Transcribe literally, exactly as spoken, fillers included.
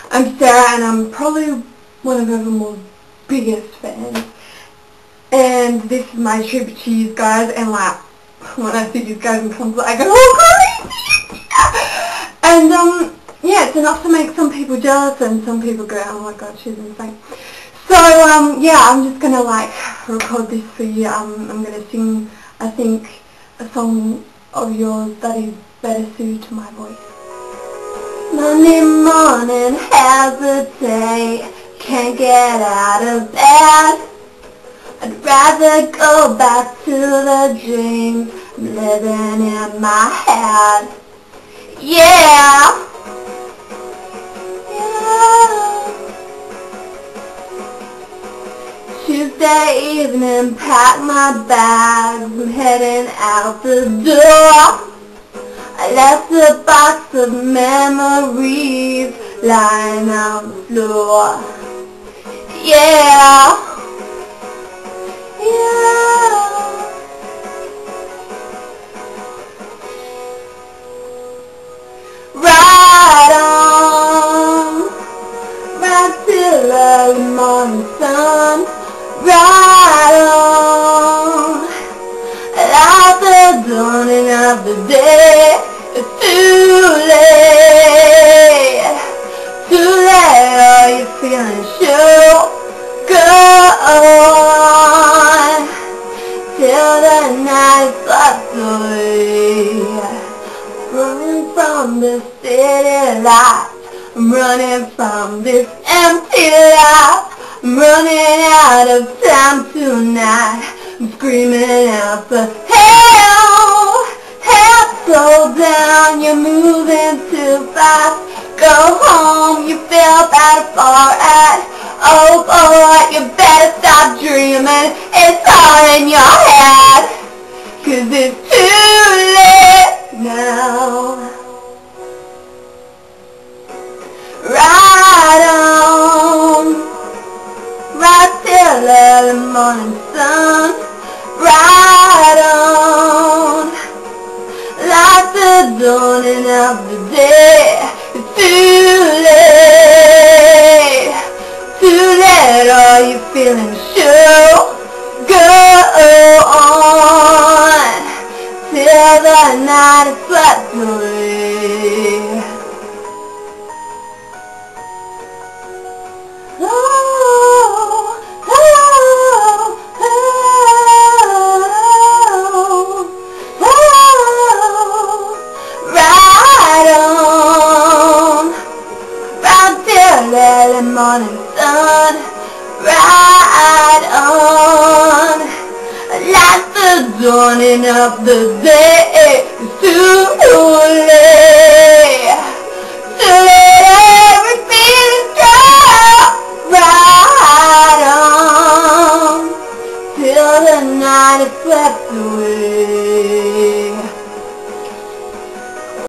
I'm Sarah, and I'm probably one of Evermore's biggest fans. And this is my tribute to you guys, and like, when I see you guys in concert, I go, oh crazy! And um, yeah, it's enough to make some people jealous, and some people go, oh my god, she's insane. So um, yeah, I'm just gonna like record this for you. Um, I'm gonna sing, I think, a song of yours that is better suited to my voice. Monday morning, hesitate, can't get out of bed. I'd rather go back to the dreams I'm living in my head. Yeah, yeah. Tuesday evening, pack my bags, I'm heading out the door. I left a box of memories lying on the floor. Yeah, yeah. Right on, right till early morning sun. Right on, like the dawning of the day. It's too late, too late, are you feeling sure? Go on, till the night slips away. Running from the city lights, I'm running from this empty life. I'm running out of time tonight, I'm screaming out for help. Help, slow down, you're moving too fast. Go home, you feel bad for it. Oh boy, you better stop dreaming, it's all in your head. Cause it's too late now. Right on, right till early morning sun. Right on, like the dawning of the day. It's too late, too late, are you feeling sure? Go on, till the night is swept away. Oh, oh, oh, oh, right on, right till early morning sun. Right on, like the dawning of the day. It's too late, too late, everything's gone. Right on, till the night is swept away.